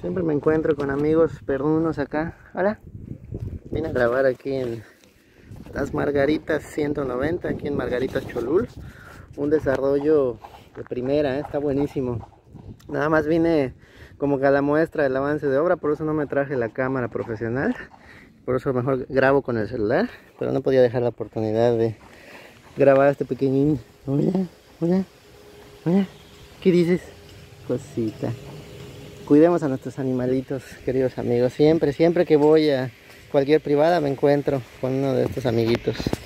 Siempre me encuentro con amigos perrunos acá. Hola. Vine a grabar aquí en Las Margaritas 190, aquí en Margaritas Cholul. Un desarrollo de primera, está buenísimo. Nada más vine como que a la muestra del avance de obra, por eso no me traje la cámara profesional. Por eso mejor grabo con el celular, pero no podía dejar la oportunidad de grabar a este pequeñín. Hola, hola, hola. ¿Qué dices? Cosita. Cuidemos a nuestros animalitos, queridos amigos. Siempre que voy a cualquier privada me encuentro con uno de estos amiguitos.